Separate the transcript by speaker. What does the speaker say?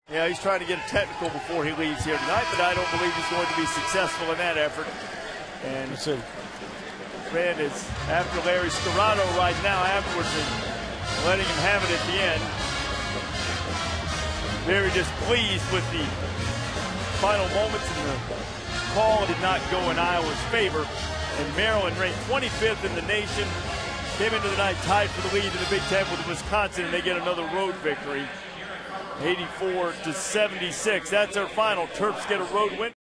Speaker 1: Yeah, he's trying to get a technical before he leaves here tonight, but I don't believe he's going to be successful in that effort. And Fran is after Larry Scarrato right now afterwards and letting him have it at the end. Very displeased with the final moments, and the call did not go in Iowa's favor. And Maryland, ranked 25th in the nation, came into the night tied for the lead in the Big Ten with Wisconsin, and they get another road victory, 84-76. That's our final. Terps get a road win.